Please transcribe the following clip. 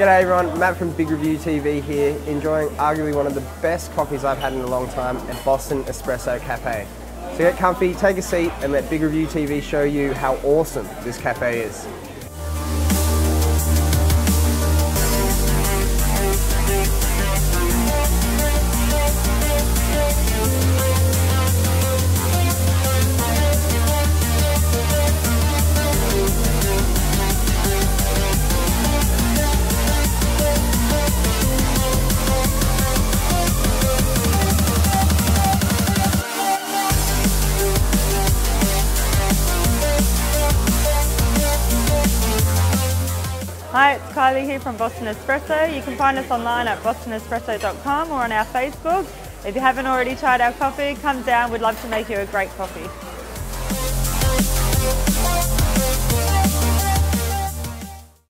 G'day everyone, Matt from Big Review TV here, enjoying arguably one of the best coffees I've had in a long time at Boston Espresso Cafe. So get comfy, take a seat and let Big Review TV show you how awesome this cafe is. Hi, it's Kylie here from Boston Espresso. You can find us online at bostonespresso.com or on our Facebook. If you haven't already tried our coffee, come down. We'd love to make you a great coffee.